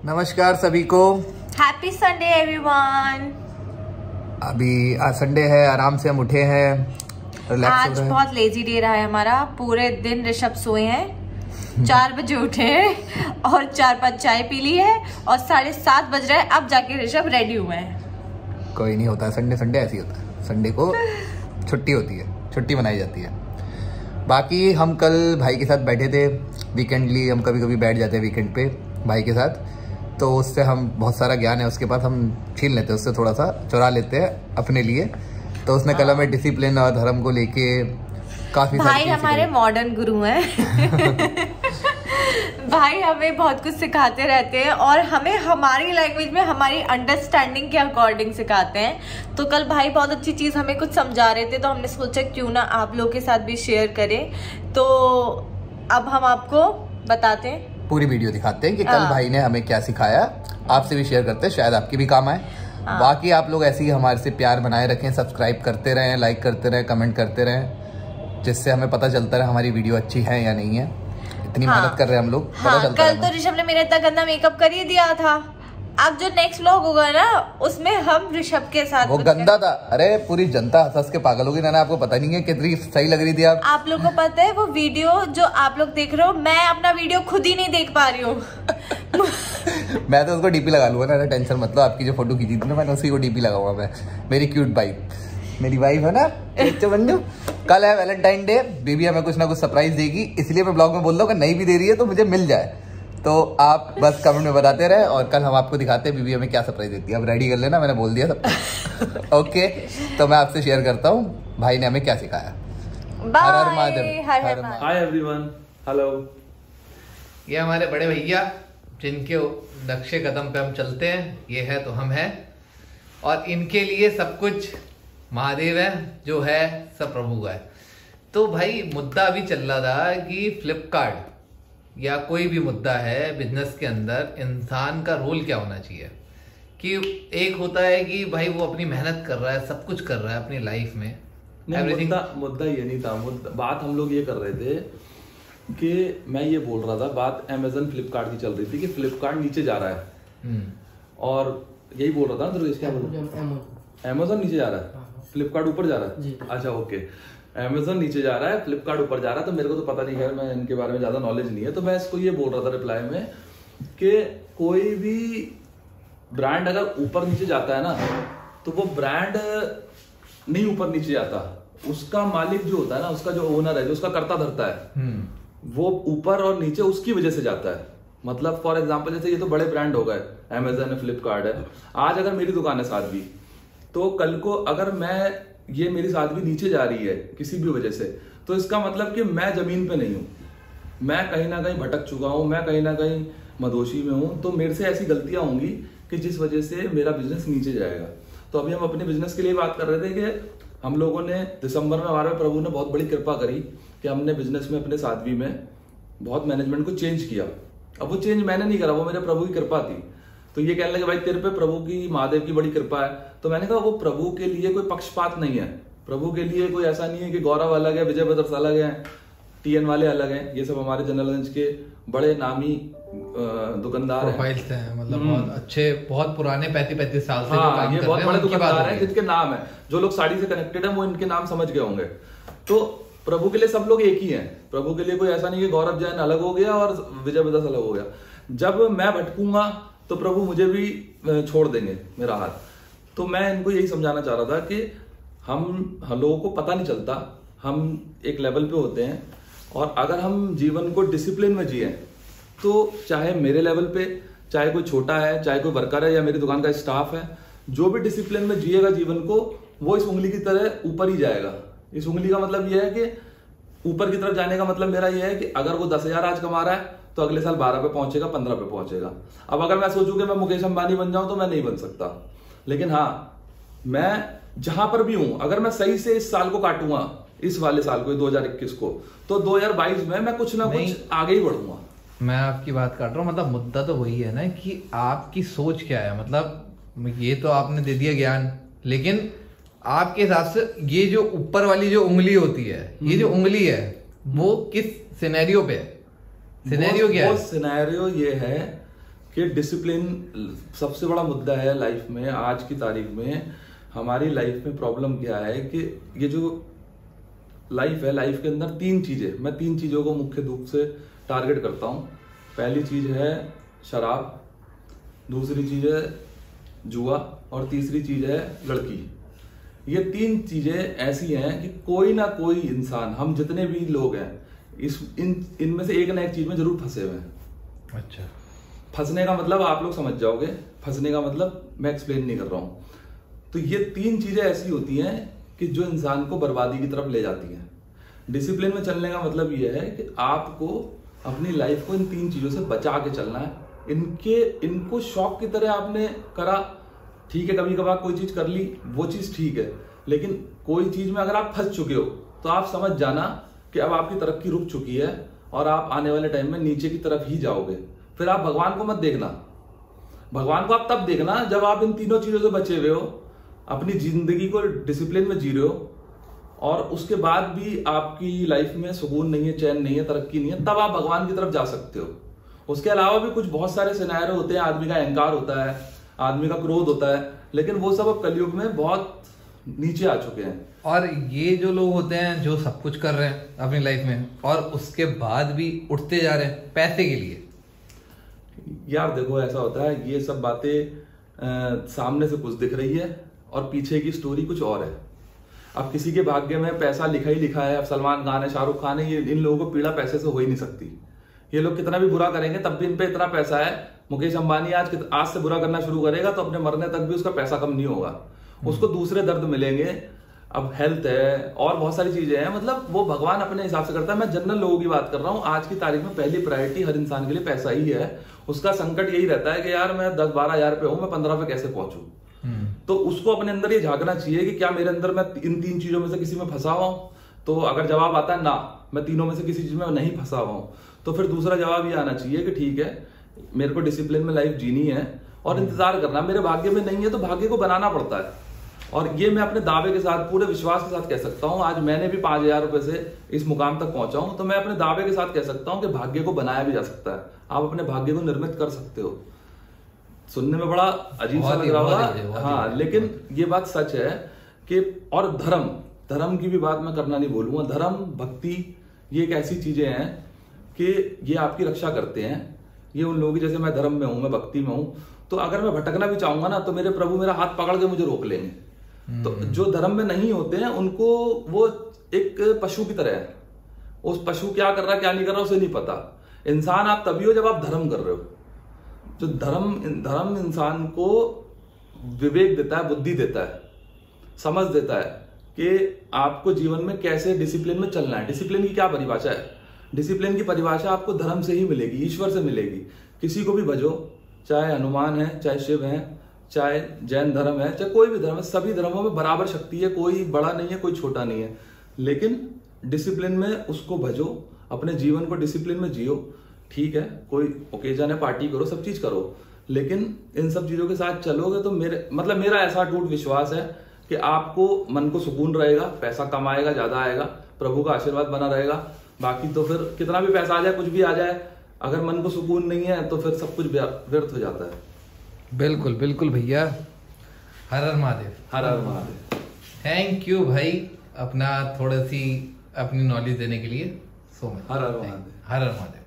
नमस्कार सभी को। Happy Sunday everyone. अभी आज संडे है, आराम से हम उठे हैं, रिलैक्स हो रहे हैं। बहुत लेजी डे रहा है हमारा। पूरे दिन ऋषभ सोए हैं, 4 बजे उठे हैं और 4-5 चाय पी ली है और 7:30 बज रहे हैं, अब जाके ऋषभ रेडी हुए हैं। कोई नहीं होता, संडे ऐसे ही होता है। संडे को छुट्टी होती है, छुट्टी मनाई जाती है। बाकी हम कल भाई के साथ बैठे थे, वीकेंडली हम कभी कभी बैठ जाते हैं वीकेंड पे भाई के साथ, तो उससे हम बहुत सारा ज्ञान है उसके पास, हम छीन लेते हैं उससे, थोड़ा सा चुरा लेते हैं अपने लिए। तो उसने कल हमें डिसिप्लिन और धर्म को लेके काफी भाई हमारे मॉडर्न गुरु हैं। भाई हमें बहुत कुछ सिखाते रहते हैं और हमें हमारी लैंग्वेज में हमारी अंडरस्टैंडिंग के अकॉर्डिंग सिखाते हैं। तो कल भाई बहुत अच्छी चीज हमें कुछ समझा रहे थे, तो हमने सोचा क्यों ना आप लोगों के साथ भी शेयर करें। तो अब हम आपको बताते हैं, पूरी वीडियो दिखाते हैं कि कल भाई ने हमें क्या सिखाया, आपसे भी शेयर करते हैं, शायद आपके भी काम आए। बाकी आप लोग ऐसे ही हमारे से प्यार बनाए रखें, सब्सक्राइब करते रहें, लाइक करते रहें, कमेंट करते रहें, जिससे हमें पता चलता रहे हमारी वीडियो अच्छी है या नहीं है। इतनी मेहनत कर रहे हैं हम लोग, पता चलता कल तो ऋषभ ने मेरे इतना गंदा मेकअप कर ही दिया था। अब जो नेक्स्ट व्लॉग होगा ना, उसमें हम ऋषभ के साथ, वो गंदा था। अरे पूरी जनता हंस के पागल होगी ना, आपको पता नहीं है कितनी सही लग रही थी आप लोगों को पता है वो वीडियो जो आप लोग देख रहे हो, मैं अपना वीडियो खुद ही नहीं देख पा रही हूँ। मैं तो उसको डीपी लगा लूंगा ना, टेंशन मत लो। आपकी जो फोटो खींची थी ना मैंने, उसी को डीपी लगाऊंगा मैं। मेरी क्यूट वाइफ, मेरी वाइफ है ना बंधु। कल है वैलेंटाइन डे, बेबी हमें कुछ ना कुछ सरप्राइज देगी, इसलिए मैं ब्लॉग में बोल रहा हूँ कि नहीं भी दे रही है तो मुझे मिल जाए। तो आप बस कमेंट में बताते रहे और कल हम आपको दिखाते हैं बीबी हमें क्या सरप्राइज देती है। अब रेडी कर लेना, मैंने बोल दिया सब। ओके, तो मैं आपसे शेयर करता हूँ भाई ने हमें क्या सिखाया। Hi everyone, hello. ये हमारे बड़े भैया जिनके नक्शे कदम पे हम चलते हैं, ये है तो हम हैं, और इनके लिए सब कुछ महादेव है, जो है सब प्रभु है। तो भाई मुद्दा अभी चल रहा था कि फ्लिपकार्ट या कोई भी मुद्दा है बिजनेस के अंदर, इंसान का रोल क्या होना चाहिए। कि एक होता है कि भाई वो अपनी मेहनत कर रहा है, सब कुछ कर रहा है अपनी लाइफ में, मुद्दा ये नहीं था। बात हम लोग ये कर रहे थे कि मैं ये बोल रहा था, बात अमेजन फ्लिपकार्ट की चल रही थी कि फ्लिपकार्ट नीचे जा रहा है, और यही बोल रहा था ना दुर्गेश, क्या बोल, अमेजन नीचे जा रहा है, फ्लिपकार्ट ऊपर जा रहा है। अच्छा ओके, अमेजन नीचे जा रहा है, फ्लिपकार्ट ऊपर जा रहा है। तो मेरे को तो पता नहीं है, मैं इनके बारे में ज्यादा नॉलेज नहीं है। तो मैं इसको ये बोल रहा था रिप्लाई में कि कोई भी ब्रांड अगर ऊपर नीचे जाता है ना, तो वो ब्रांड नहीं ऊपर नीचे जाता, उसका मालिक जो होता है ना, उसका जो ओनर है, जो उसका कर्ता धरता है, वो ऊपर और नीचे उसकी वजह से जाता है। मतलब फॉर एग्जाम्पल, जैसे ये तो बड़े ब्रांड हो गए, अमेजन है, फ्लिपकार्ट है। आज अगर मेरी दुकान है साध्वी, तो कल को अगर मैं ये मेरी साध्वी नीचे जा रही है किसी भी वजह से, तो इसका मतलब कि मैं जमीन पे नहीं हूं, मैं कहीं ना कहीं भटक चुका हूं, मैं कहीं ना कहीं मदोशी में हूं। तो मेरे से ऐसी गलतियां होंगी कि जिस वजह से मेरा बिजनेस नीचे जाएगा। तो अभी हम अपने बिजनेस के लिए बात कर रहे थे कि हम लोगों ने दिसंबर में, हमारे प्रभु ने बहुत बड़ी कृपा करी कि हमने बिजनेस में, अपने साध्वी में बहुत मैनेजमेंट को चेंज किया। अब वो चेंज मैंने नहीं करा, वो मेरे प्रभु की कृपा थी। तो ये कहने लगे भाई तेरे पे प्रभु की, महादेव की बड़ी कृपा है। तो मैंने कहा वो प्रभु के लिए कोई पक्षपात नहीं है, प्रभु के लिए कोई ऐसा नहीं है कि गौरव अलग है, विजय ब्रदर्स अलग है, टीएन वाले अलग हैं। ये सब हमारे जनरलगंज के बड़े नामी दुकानदार हैं, मतलब बहुत अच्छे, बहुत पुराने 35 साल से जो काम ये बहुत बड़े दुकानदार हैं, जिनके नाम है, जो लोग साड़ी से कनेक्टेड है, वो इनके नाम समझ गए होंगे। तो प्रभु के लिए सब लोग एक ही हैं, प्रभु के लिए कोई ऐसा नहीं कि गौरव जैन अलग हो गया और विजय ब्रदर्स अलग हो गया। जब मैं भटकूंगा तो प्रभु मुझे भी छोड़ देंगे, मेरा हाथ। तो मैं इनको यही समझाना चाह रहा था कि हम लोगों को पता नहीं चलता, हम एक लेवल पे होते हैं, और अगर हम जीवन को डिसिप्लिन में जिए, तो चाहे मेरे लेवल पे, चाहे कोई छोटा है, चाहे कोई वर्कर है या मेरी दुकान का स्टाफ है, जो भी डिसिप्लिन में जिएगा जीवन को, वो इस उंगली की तरह ऊपर ही जाएगा। इस उंगली का मतलब यह है कि ऊपर की तरफ जाने का मतलब मेरा यह है कि अगर वो 10,000 आज कमा रहा है, तो अगले साल 12 पे पहुंचेगा, 15 पे पहुंचेगा। अब अगर मैं सोचूं कि मैं मुकेश अंबानी बन जाऊं, तो मैं नहीं बन सकता। लेकिन हाँ, मैं जहां पर भी हूं, अगर मैं सही से इस साल को काटूंगा, इस वाले साल को, 2021 को, तो 2022 में मैं कुछ ना कुछ आगे ही बढ़ूंगा। मैं आपकी बात काट रहा हूँ, मतलब मुद्दा तो वही है ना कि आपकी सोच क्या है। मतलब ये तो आपने दे दिया ज्ञान, लेकिन आपके हिसाब से ये जो ऊपर वाली जो उंगली होती है, ये जो उंगली है, वो किस सिनेरियो पे है? सिनेरियो क्या है? वो सिनेरियो ये है कि डिसिप्लिन सबसे बड़ा मुद्दा है लाइफ में। आज की तारीख में हमारी लाइफ में प्रॉब्लम क्या है कि ये जो लाइफ है, लाइफ के अंदर मैं तीन चीजों को मुख्य रूप से टारगेट करता हूँ। पहली चीज है शराब, दूसरी चीज है जुआ और तीसरी चीज है लड़की। ये तीन चीजें ऐसी हैं कि कोई ना कोई इंसान, हम जितने भी लोग हैं, इनमें से एक ना एक चीज में जरूर फंसे हुए हैं। अच्छा, फंसने का मतलब आप लोग समझ जाओगे, फंसने का मतलब मैं एक्सप्लेन नहीं कर रहा हूं। तो ये तीन चीजें ऐसी होती हैं कि जो इंसान को बर्बादी की तरफ ले जाती हैं। डिसिप्लिन में चलने का मतलब ये है कि आपको अपनी लाइफ को इन तीन चीजों से बचा के चलना है। इनको शौक की तरह आपने करा, ठीक है, कभी कभार कोई चीज कर ली, वो चीज ठीक है, लेकिन कोई चीज में अगर आप फंस चुके हो तो आप समझ जाना कि अब आपकी तरक्की रुक चुकी है और आप आने वाले टाइम में नीचे की तरफ ही जाओगे। फिर आप भगवान को मत देखना, भगवान को आप तब देखना जब आप इन तीनों चीजों से बचे हुए हो, अपनी जिंदगी को डिसिप्लिन में जी रहे हो और उसके बाद भी आपकी लाइफ में सुकून नहीं है, चैन नहीं है, तरक्की नहीं है, तब आप भगवान की तरफ जा सकते हो। उसके अलावा भी कुछ बहुत सारे सिनेरियो होते हैं। आदमी का अहंकार होता है, आदमी का क्रोध होता है, लेकिन वो सब अब कलयुग में बहुत नीचे आ चुके हैं। और ये जो लोग होते हैं जो सब कुछ कर रहे हैं अपनी लाइफ में और उसके बाद भी उठते जा रहे हैं पैसे के लिए, यार देखो ऐसा होता है, ये सब बातें सामने से कुछ दिख रही है और पीछे की स्टोरी कुछ और है। अब किसी के भाग्य में पैसा लिखा ही लिखा है। अब सलमान खान है, शाहरुख खान है, ये इन लोगों को पीड़ा पैसे से हो ही नहीं सकती। ये लोग कितना भी बुरा करेंगे तब भी इन पे इतना पैसा है। मुकेश अंबानी आज से बुरा करना शुरू करेगा तो अपने मरने तक भी उसका पैसा कम नहीं होगा, उसको दूसरे दर्द मिलेंगे। अब हेल्थ है और बहुत सारी चीजें हैं, मतलब वो भगवान अपने हिसाब से करता है। मैं जनरल लोगों की बात कर रहा हूँ। आज की तारीख में पहली प्रायोरिटी हर इंसान के लिए पैसा ही है। उसका संकट यही रहता है कि यार मैं 10-12 हजार पे हूं, मैं 15 पे कैसे पहुंचूं। तो उसको अपने अंदर ये झांकना चाहिए कि क्या मेरे अंदर मैं इन तीन चीजों में से किसी में फंसा हुआ हूं। तो अगर जवाब आता है ना, मैं तीनों में से किसी चीज में नहीं फंसा हुआ हूं, तो फिर दूसरा जवाब ये आना चाहिए कि ठीक है, मेरे को डिसिप्लिन में लाइफ जीनी है और इंतजार करना। मेरे भाग्य में नहीं है तो भाग्य को बनाना पड़ता है। और ये मैं अपने दावे के साथ, पूरे विश्वास के साथ कह सकता हूं। आज मैंने भी 5,000 रुपए से इस मुकाम तक पहुंचा हूं, तो मैं अपने दावे के साथ कह सकता हूं कि भाग्य को बनाया भी जा सकता है। आप अपने भाग्य को निर्मित कर सकते हो। सुनने में बड़ा अजीब सा लग रहा होगा, हाँ, लेकिन ये बात सच है कि और धर्म की भी बात मैं करना नहीं बोलूंगा। धर्म, भक्ति, ये एक ऐसी चीजें हैं कि ये आपकी रक्षा करते हैं। ये उन लोगों की, जैसे मैं धर्म में हूं, मैं भक्ति में हूं, तो अगर मैं भटकना भी चाहूंगा ना तो मेरे प्रभु मेरा हाथ पकड़ के मुझे रोक लेंगे। तो जो धर्म में नहीं होते हैं उनको वो एक पशु की तरह है। उस पशु क्या कर रहा है क्या नहीं कर रहा उसे नहीं पता। इंसान आप तभी हो जब आप धर्म कर रहे हो। जो धर्म इंसान को विवेक देता है, बुद्धि देता है, समझ देता है कि आपको जीवन में कैसे डिसिप्लिन में चलना है। डिसिप्लिन की क्या परिभाषा है? डिसिप्लिन की परिभाषा आपको धर्म से ही मिलेगी, ईश्वर से मिलेगी। किसी को भी भजो, चाहे हनुमान है, चाहे शिव है, चाहे जैन धर्म है, चाहे कोई भी धर्म है, सभी धर्मों में बराबर शक्ति है। कोई बड़ा नहीं है, कोई छोटा नहीं है, लेकिन डिसिप्लिन में उसको भजो, अपने जीवन को डिसिप्लिन में जियो। ठीक है, कोई ओकेजन है, पार्टी करो, सब चीज करो, लेकिन इन सब चीजों के साथ चलोगे तो मेरा ऐसा अटूट विश्वास है कि आपको मन को सुकून रहेगा, पैसा कम आएगा, ज्यादा आएगा, प्रभु का आशीर्वाद बना रहेगा। बाकी तो फिर कितना भी पैसा आ जाए, कुछ भी आ जाए, अगर मन को सुकून नहीं है तो फिर सब कुछ व्यर्थ हो जाता है। बिल्कुल बिल्कुल भैया, हर हर महादेव। हर हर महादेव। थैंक यू भाई, अपना थोड़ी सी अपनी नॉलेज देने के लिए। So much. हर हर महादेव। हर हर महादेव।